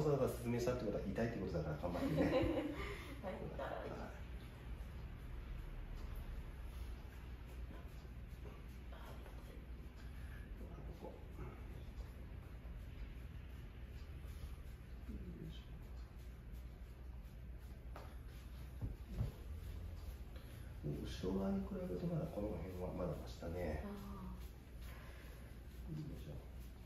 ざわざ説明したってことは痛いってことだから頑張ってね。 はい、 後ろ側に比べるとまだこの辺はまだましたね。いいでしょう。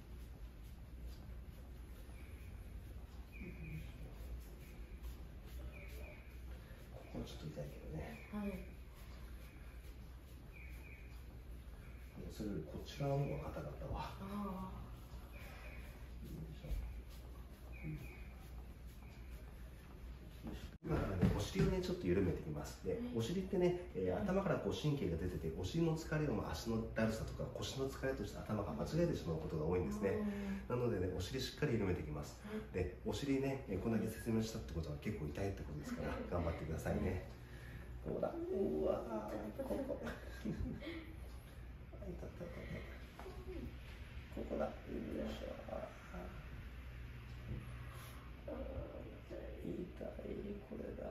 ここちょっと痛いけどね。 はい。 それよりこっち側の方が硬かったわ。今からね、お尻をね、ちょっと緩めてみます。で、お尻ってね、頭からこう神経が出てて、お尻の疲れを足のだるさとか腰の疲れとして頭が間違えてしまうことが多いんですね。なのでね、お尻しっかり緩めていきます。で、お尻ね、こんだけ説明したってことは結構痛いってことですから、頑張ってくださいね。ほら、うわー、ここ。ここだ。よいしょ。痛い、これだ。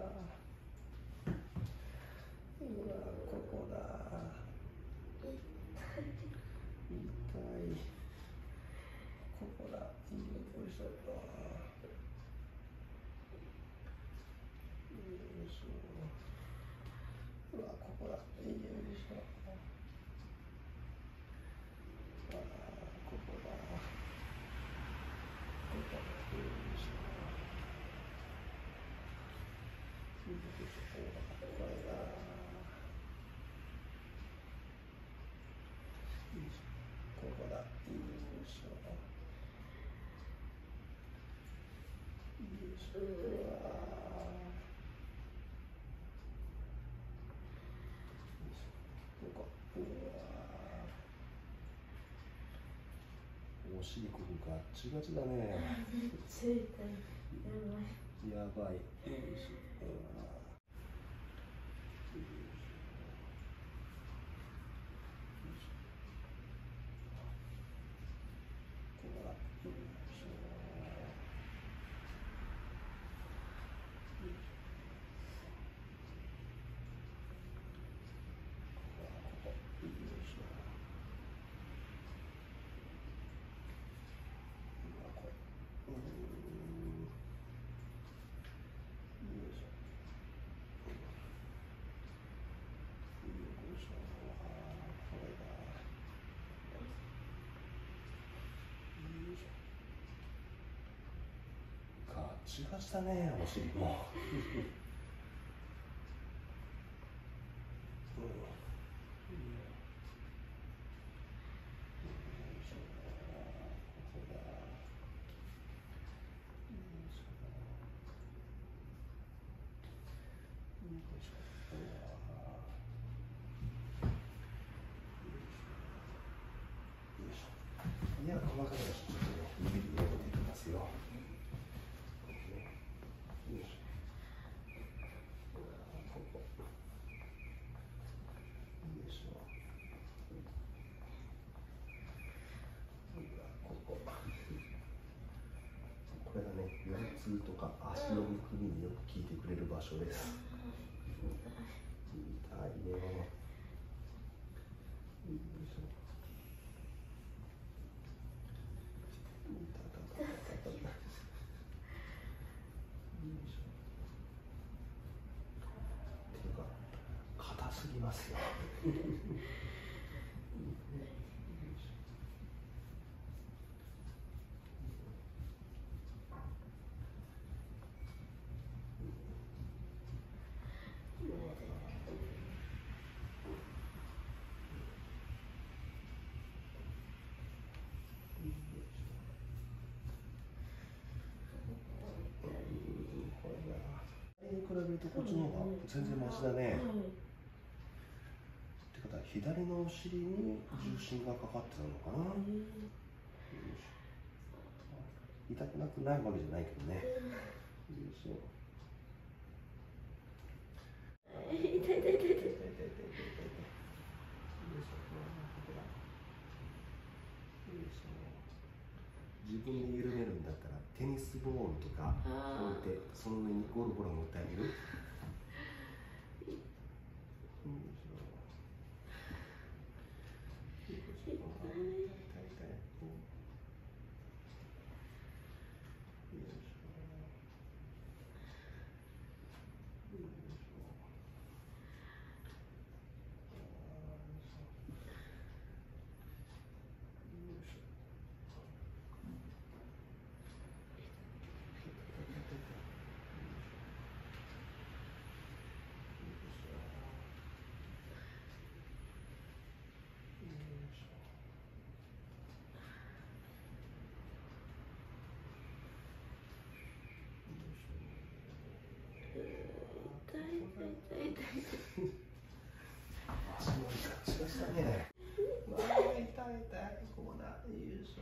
うわ、ここだ。痛い。ここだ。よいしょ。よいしょ。うわ、ここだ。よいしょ。ここだ。よいしょ。よいしょ。うわここ。うわお尻ここガッチガチだね。 痛い。 やばい。よいしょ。うわガチガチだね、お尻も。いや、細かいのちょっとね、指で入れていきますよ。これがね、腰痛とか足のむくみによく効いてくれる場所です。痛いね。硬すぎますよ。比べるとこっちの方が全然マシだね。ってことは左のお尻に重心がかかってたのかな。痛くなくないわけじゃないけどね。自分で緩めるんだったらテニスボールとか置いて、その上にゴロゴロ乗ってあげる。足の痛いしましたね。わあ、痛い痛い。ここだ。よいしょ。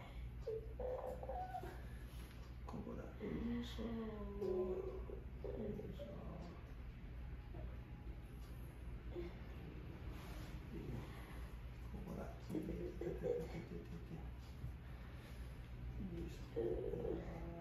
ここだ。よいしょ。よいしょ。ここだ。よいしょ。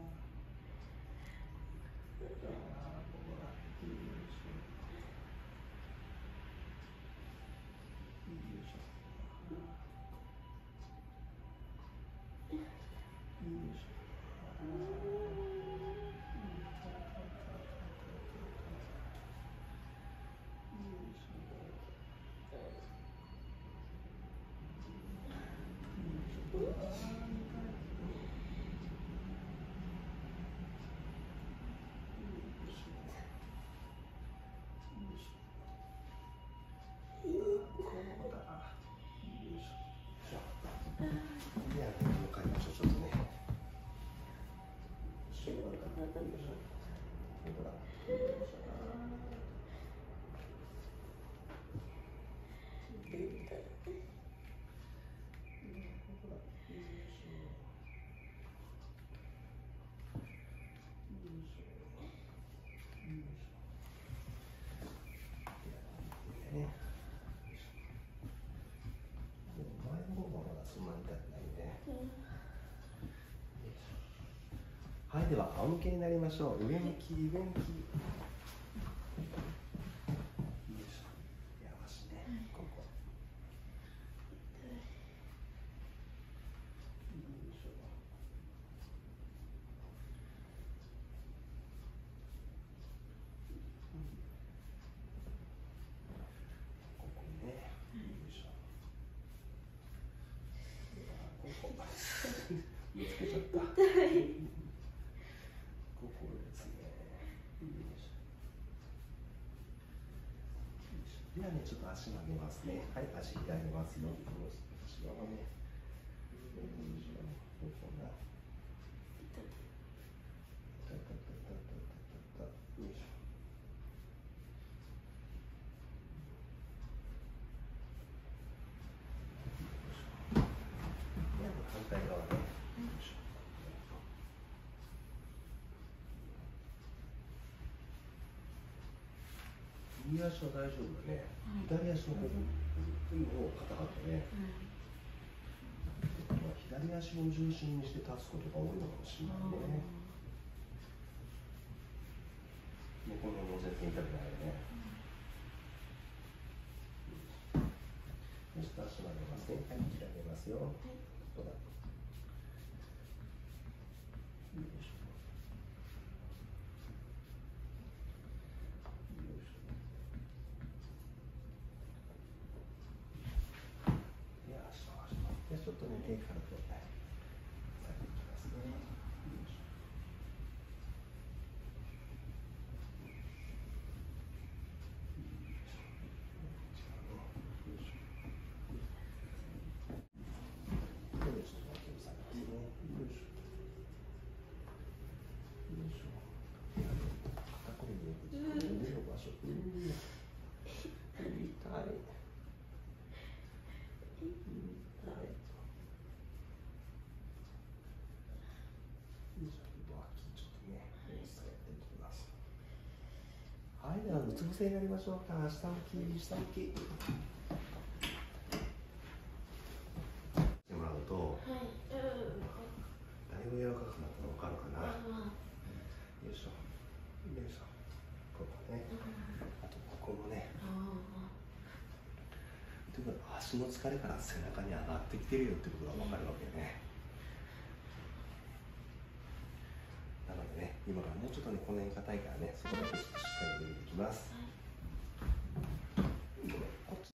はい、では仰向けになりましょう。上向き、上向き。よいしょ。やばしね。ここ。よいしょ。ここね。よいしょ。ここ。見つけちゃった。ではね、ちょっと足曲げますね。はい、足開きますよ。足はね。反対側ね。右足は大丈夫だね。左足の方を硬かったね。左足を重心にして立つことが多いのかもしれないね。この辺も全然痛くないよね。そして足曲げますね。はい、開けますよ。どうだ。よいしょ。ちょっとね、手からと下げていきますね。はい、ではうつ伏せになりましょうか。下向き、下向き。してもらうと、だいぶ柔らかくなったの分かるかな。 部足の疲れから背中に上がってきてるよってことが分かるわけよね。なのでね、今からもうちょっとね、この辺硬いからね、そこだけちょっとしっかり入れていきます。